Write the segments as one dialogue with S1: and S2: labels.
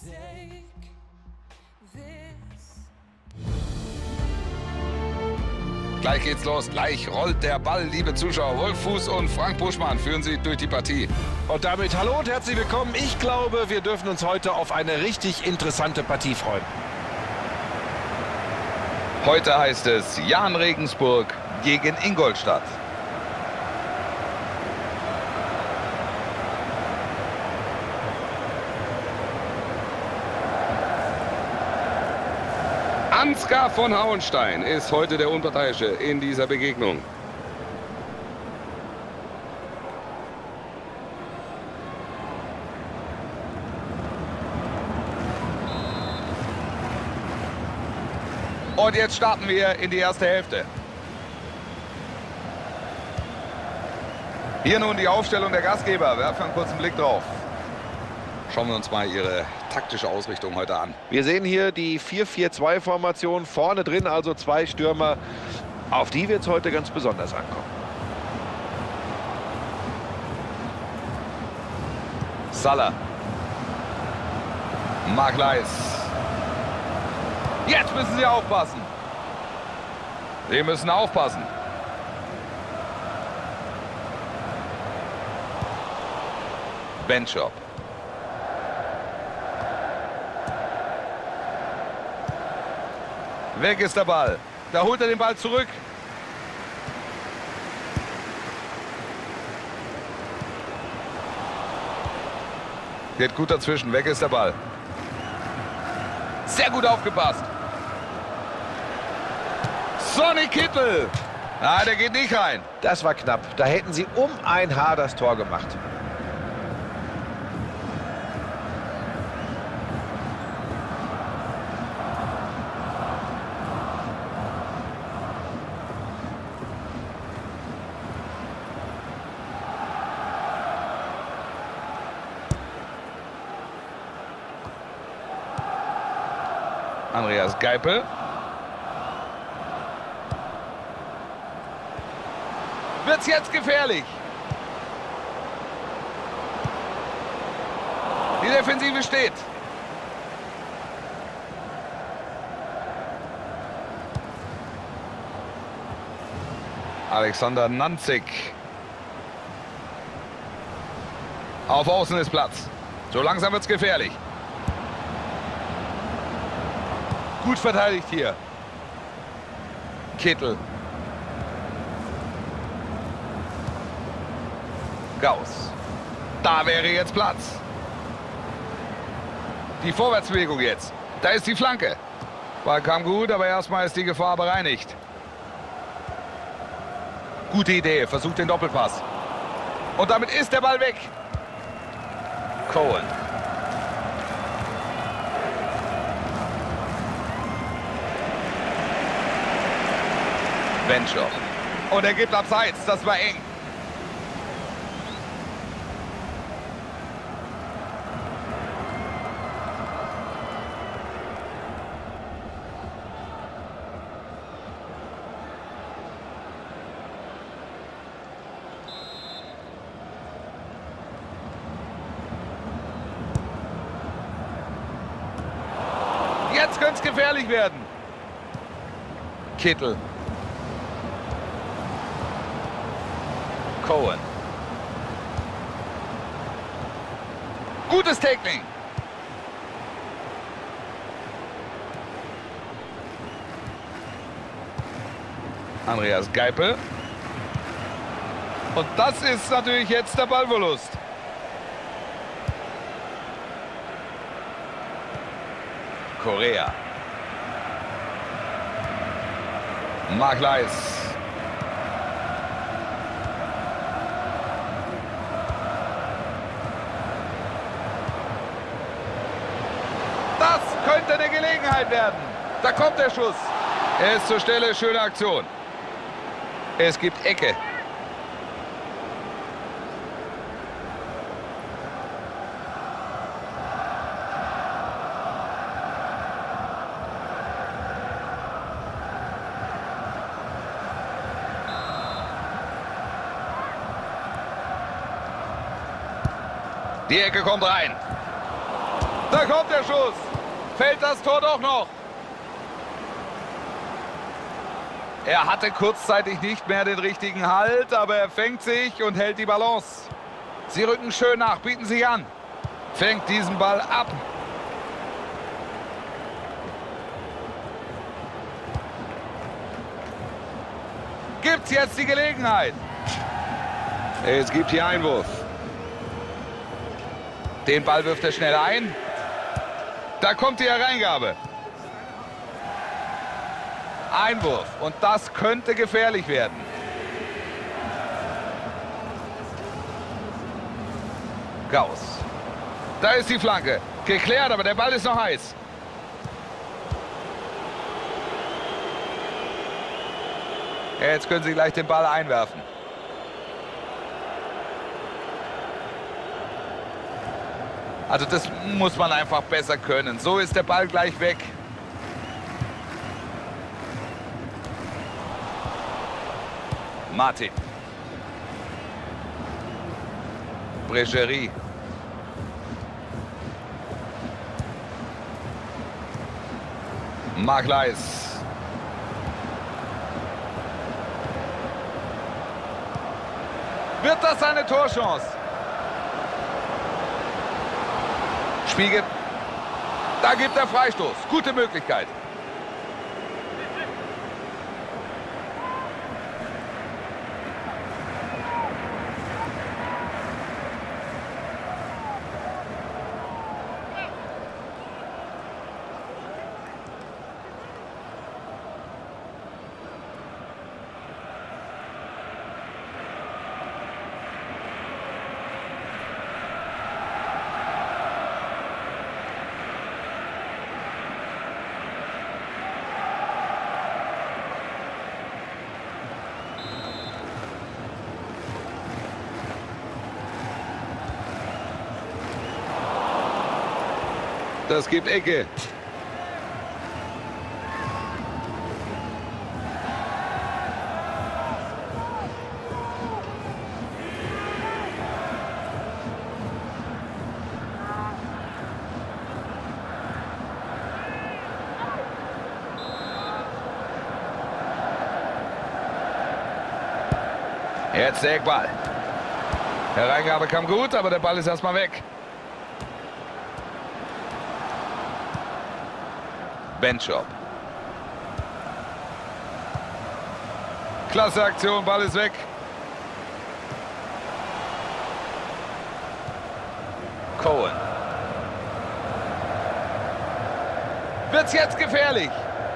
S1: Gleich geht's los, gleich rollt der Ball, liebe Zuschauer. Wolf Fuß und Frank Buschmann führen Sie durch die Partie.
S2: Und damit hallo und herzlich willkommen. Ich glaube, wir dürfen uns heute auf eine richtig interessante Partie freuen.
S1: Heute heißt es Jahn Regensburg gegen Ingolstadt. Ansgar von Hauenstein ist heute der Unparteiische in dieser Begegnung. Und jetzt starten wir in die erste Hälfte. Hier nun die Aufstellung der Gastgeber. Werfen einen kurzen Blick drauf. Schauen wir uns mal ihre taktische Ausrichtung heute an.
S2: Wir sehen hier die 4-4-2-Formation. Vorne drin also zwei Stürmer. Auf die wird es heute ganz besonders ankommen.
S1: Salah. Marc Leis. Jetzt müssen sie aufpassen. Sie müssen aufpassen. Benchop. Weg ist der Ball. Da holt er den Ball zurück. Geht gut dazwischen. Weg ist der Ball. Sehr gut aufgepasst. Sonny Kittel. Nein, der geht nicht rein.
S2: Das war knapp. Da hätten sie um ein Haar das Tor gemacht.
S1: Andreas Geipel. Wird's jetzt gefährlich. Die Defensive steht. Alexander Nanzig. Auf Außen ist Platz. So langsam wird's gefährlich. Gut verteidigt hier. Kittel. Gauss. Da wäre jetzt Platz. Die Vorwärtsbewegung jetzt. Da ist die Flanke. Ball kam gut, aber erstmal ist die Gefahr bereinigt. Gute Idee. Versucht den Doppelpass. Und damit ist der Ball weg. Cohen. Benchop. Und er gibt abseits. Das war eng. Jetzt könnte es gefährlich werden. Kittel. Cohen. Gutes Tackling. Andreas Geipel. Und das ist natürlich jetzt der Ballverlust. Correa. Marc Leis. Das könnte eine Gelegenheit werden. Da kommt der Schuss. Er ist zur Stelle, schöne Aktion. Es gibt Ecke. Die Ecke kommt rein. Da kommt der Schuss. Fällt das Tor doch noch. Er hatte kurzzeitig nicht mehr den richtigen Halt, aber er fängt sich und hält die Balance. Sie rücken schön nach, bieten sich an. Fängt diesen Ball ab. Gibt's jetzt die Gelegenheit.
S2: Es gibt hier Einwurf.
S1: Den Ball wirft er schnell ein. Da kommt die Hereingabe. Einwurf. Und das könnte gefährlich werden. Gauss. Da ist die Flanke. Geklärt, aber der Ball ist noch heiß. Jetzt können sie gleich den Ball einwerfen. Also das muss man einfach besser können. So ist der Ball gleich weg. Martin. Brecherie. Marc Leis. Wird das eine Torchance? Spiegel. Da gibt er Freistoß. Gute Möglichkeit.
S2: Das gibt Ecke.
S1: Jetzt der Eckball. Hereingabe kam gut, aber der Ball ist erstmal weg. Benchop. Klasse Aktion, Ball ist weg. Cohen. Wird's jetzt gefährlich?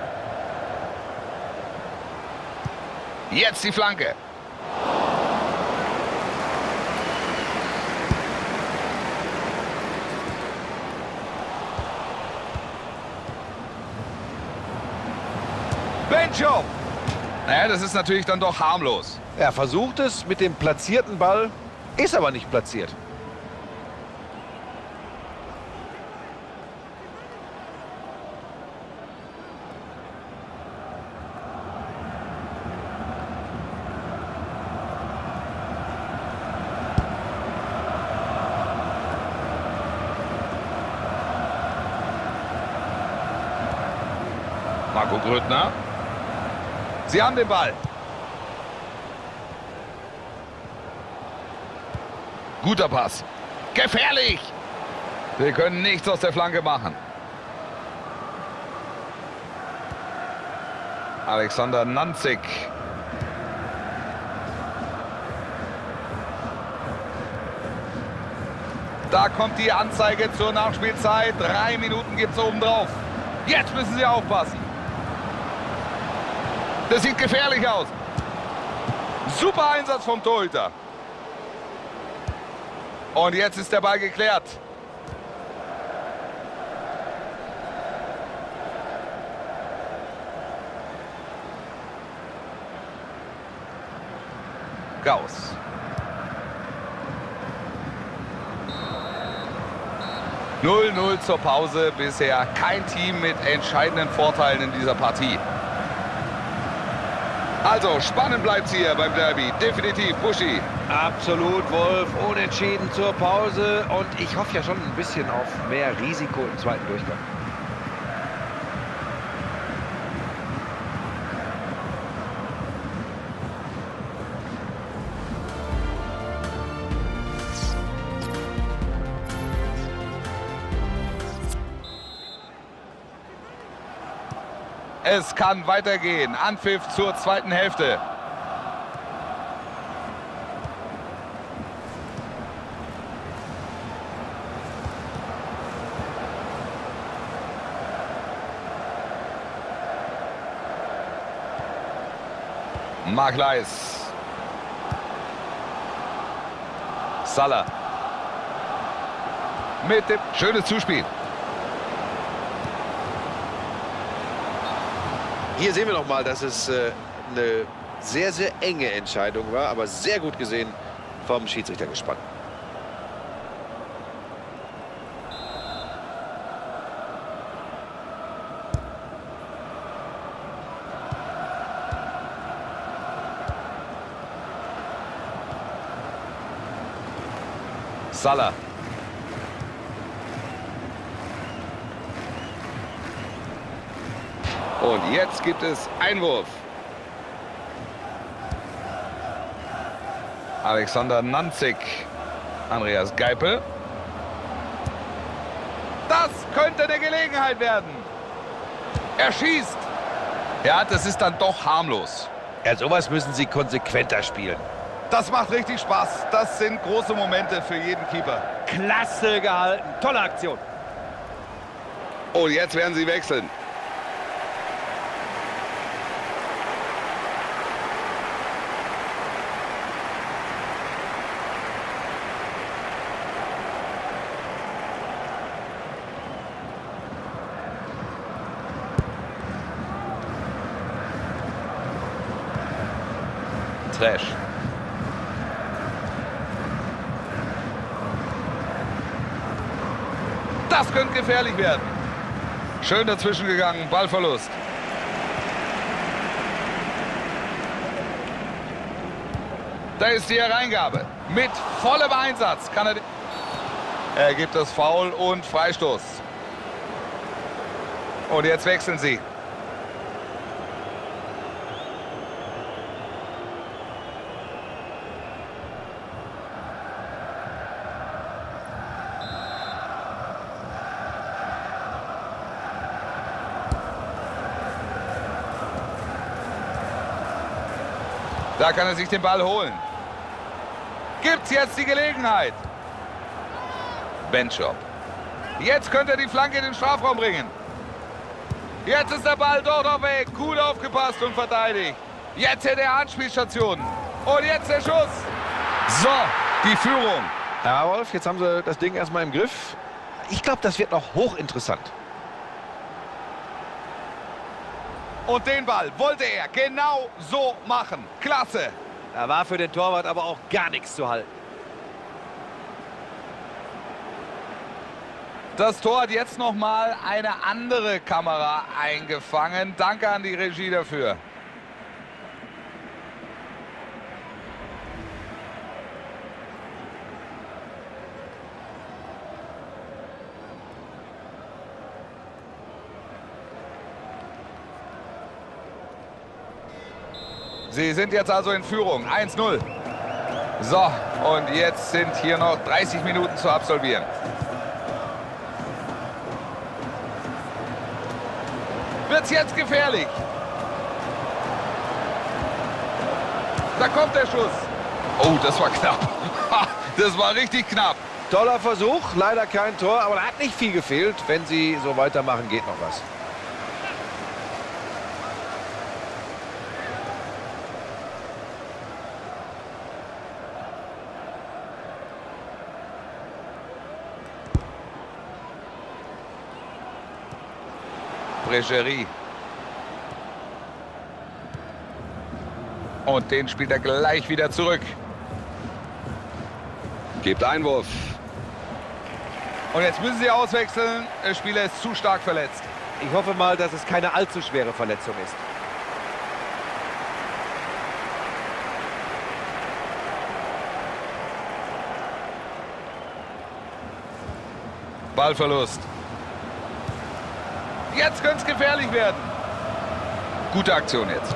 S1: Jetzt die Flanke. Benchop. Naja, das ist natürlich dann doch harmlos.
S2: Er versucht es mit dem platzierten Ball, ist aber nicht platziert.
S1: Marco Grüttner. Sie haben den Ball. Guter Pass. Gefährlich. Wir können nichts aus der Flanke machen. Alexander Nanzig. Da kommt die Anzeige zur Nachspielzeit. 3 Minuten gibt es obendrauf. Jetzt müssen sie aufpassen. Das sieht gefährlich aus. Super Einsatz vom Torhüter. Und jetzt ist der Ball geklärt. Gauss. Null 0 zur Pause. Bisher kein Team mit entscheidenden Vorteilen in dieser Partie. Also, spannend bleibt es hier beim Derby. Definitiv, Buschi.
S2: Absolut, Wolf. Unentschieden zur Pause. Und ich hoffe ja schon ein bisschen auf mehr Risiko im zweiten Durchgang.
S1: Es kann weitergehen. Anpfiff zur zweiten Hälfte. Marc Leis. Salah. Mit dem schönes Zuspiel.
S2: Hier sehen wir noch mal, dass es eine sehr, sehr enge Entscheidung war, aber sehr gut gesehen vom Schiedsrichter gespannt.
S1: Salah. Und jetzt gibt es Einwurf. Alexander Nanzig. Andreas Geipel. Das könnte eine Gelegenheit werden. Er schießt. Ja, das ist dann doch harmlos.
S2: Ja, sowas müssen sie konsequenter spielen.
S1: Das macht richtig Spaß. Das sind große Momente für jeden Keeper.
S2: Klasse gehalten. Tolle Aktion.
S1: Und jetzt werden sie wechseln. Trash. Das könnte gefährlich werden. Schön dazwischen gegangen, Ballverlust. Da ist die Hereingabe. Mit vollem Einsatz kann er... Er gibt das Foul und Freistoß. Und jetzt wechseln sie. Da kann er sich den Ball holen. Gibt's jetzt die Gelegenheit. Benchop. Jetzt könnte er die Flanke in den Strafraum bringen. Jetzt ist der Ball dort auf Weg. Gut aufgepasst und verteidigt. Jetzt hätte er Anspielstationen. Und jetzt der Schuss. So, die Führung.
S2: Ja, Wolf, jetzt haben sie das Ding erstmal im Griff. Ich glaube, das wird noch hochinteressant.
S1: Und den Ball wollte er genau so machen. Klasse.
S3: Da war für den Torwart aber auch gar nichts zu halten.
S1: Das Tor hat jetzt noch mal eine andere Kamera eingefangen. Danke an die Regie dafür. Sie sind jetzt also in Führung. 1-0. So, und jetzt sind hier noch 30 Minuten zu absolvieren. Wird's jetzt gefährlich? Da kommt der Schuss. Oh, das war knapp. Das war richtig knapp.
S2: Toller Versuch, leider kein Tor, aber da hat nicht viel gefehlt. Wenn sie so weitermachen, geht noch was.
S1: Bregerie. Und den spielt er gleich wieder zurück. Gibt Einwurf. Und jetzt müssen sie auswechseln. Der Spieler ist zu stark verletzt.
S3: Ich hoffe mal, dass es keine allzu schwere Verletzung ist.
S1: Ballverlust. Jetzt könnte es gefährlich werden. Gute Aktion jetzt.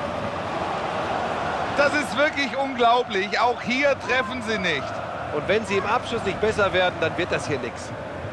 S1: Das ist wirklich unglaublich. Auch hier treffen sie nicht.
S3: Und wenn sie im Abschluss nicht besser werden, dann wird das hier nichts.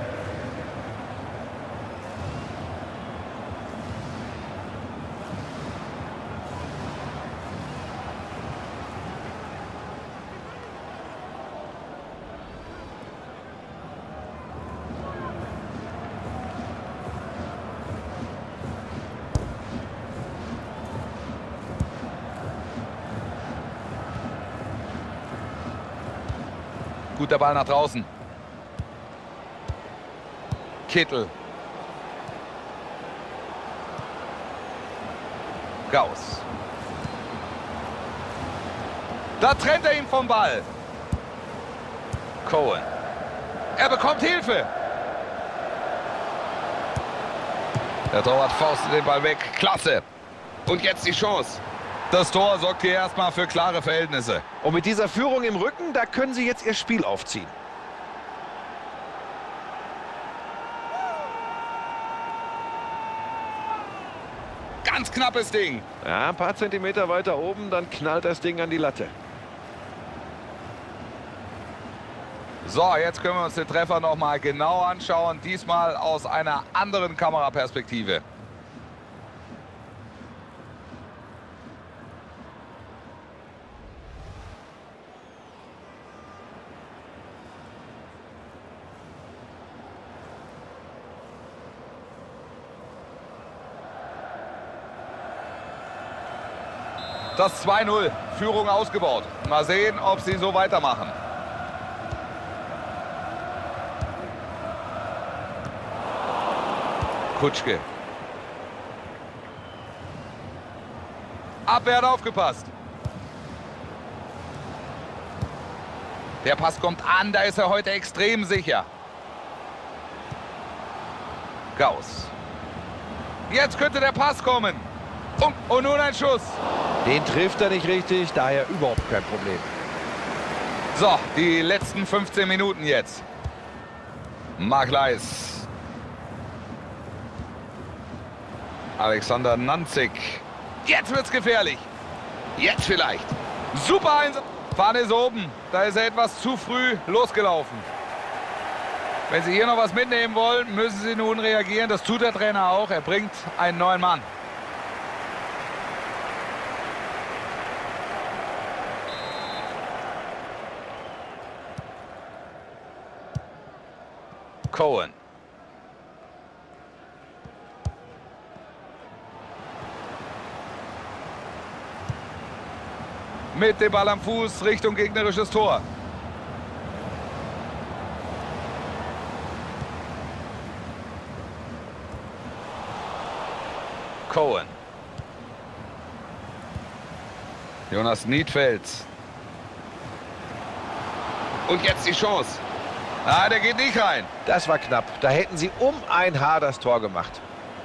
S1: Guter Ball nach draußen. Kittel. Gauss. Da trennt er ihn vom Ball. Cohen. Er bekommt Hilfe. Der Torwart faustet den Ball weg. Klasse.
S2: Und jetzt die Chance.
S1: Das Tor sorgt hier erstmal für klare Verhältnisse.
S3: Und mit dieser Führung im Rücken, da können sie jetzt ihr Spiel aufziehen.
S1: Ganz knappes Ding.
S3: Ja, ein paar Zentimeter weiter oben, dann knallt das Ding an die Latte.
S1: So, jetzt können wir uns den Treffer noch mal genau anschauen. Diesmal aus einer anderen Kameraperspektive. Das 2-0, Führung ausgebaut. Mal sehen, ob sie so weitermachen. Kutschke. Abwehr hat aufgepasst. Der Pass kommt an, da ist er heute extrem sicher. Gauss. Jetzt könnte der Pass kommen. Und nun ein Schuss.
S3: Den trifft er nicht richtig, daher überhaupt kein Problem.
S1: So, die letzten 15 Minuten jetzt. Mark Leis. Alexander Nanzig. Jetzt wird's gefährlich. Jetzt vielleicht. Super Einsatz. Fahne ist oben. Da ist er etwas zu früh losgelaufen. Wenn Sie hier noch was mitnehmen wollen, müssen Sie nun reagieren. Das tut der Trainer auch. Er bringt einen neuen Mann. Cohen. Mit dem Ball am Fuß Richtung gegnerisches Tor. Cohen. Jonas Niedfeldt.
S2: Und jetzt die Chance.
S1: Ah, der geht nicht rein.
S3: Das war knapp. Da hätten sie um ein Haar das Tor gemacht.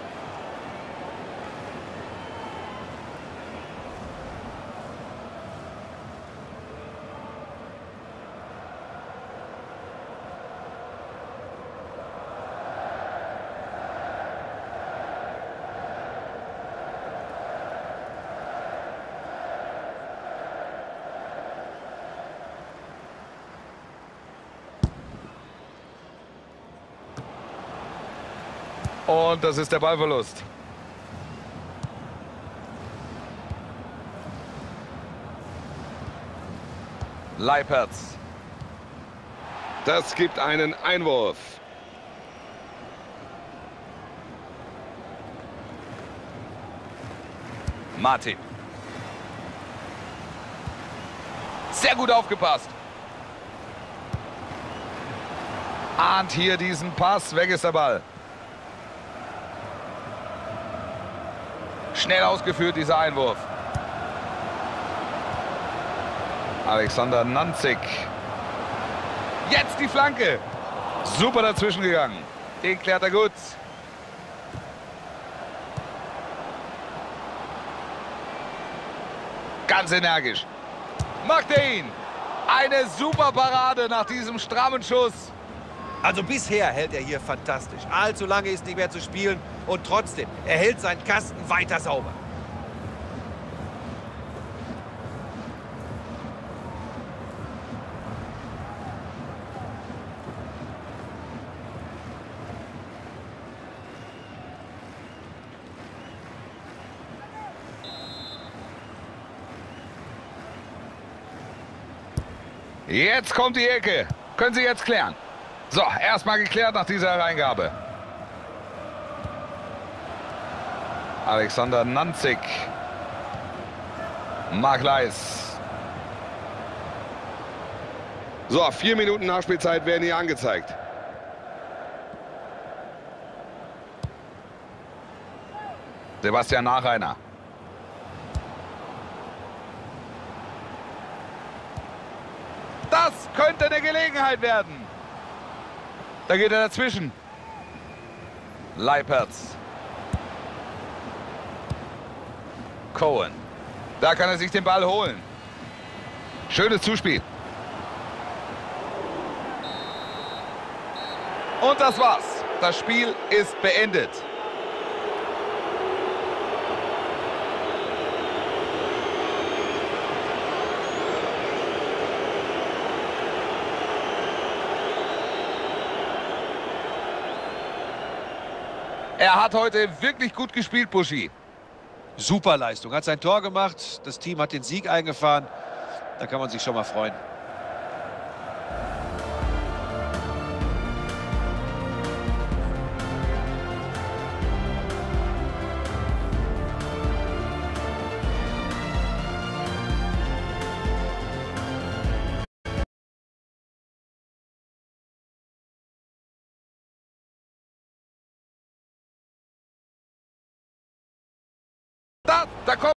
S1: Und das ist der Ballverlust. Leipertz.
S2: Das gibt einen Einwurf.
S1: Martin. Sehr gut aufgepasst. Ahnt hier diesen Pass. Weg ist der Ball. Schnell ausgeführt, dieser Einwurf. Alexander Nanzig. Jetzt die Flanke. Super dazwischen gegangen. Den klärt er gut. Ganz energisch. Macht er ihn. Eine super Parade nach diesem strammen Schuss.
S4: Also bisher hält er hier fantastisch. Allzu lange ist nicht mehr zu spielen und trotzdem, er hält seinen Kasten weiter sauber.
S1: Jetzt kommt die Ecke. Können Sie jetzt klären. So, erstmal geklärt nach dieser Hereingabe. Alexander Nanzig. Marc Leis.
S5: So, 4 Minuten Nachspielzeit werden hier angezeigt.
S1: Sebastian Nachreiner. Das könnte eine Gelegenheit werden. Da geht er dazwischen. Leipertz. Cohen. Da kann er sich den Ball holen. Schönes Zuspiel. Und das war's. Das Spiel ist beendet. Er hat heute wirklich gut gespielt, Buschi.
S4: Super Leistung, hat sein Tor gemacht, das Team hat den Sieg eingefahren. Da kann man sich schon mal freuen.
S1: Da kommt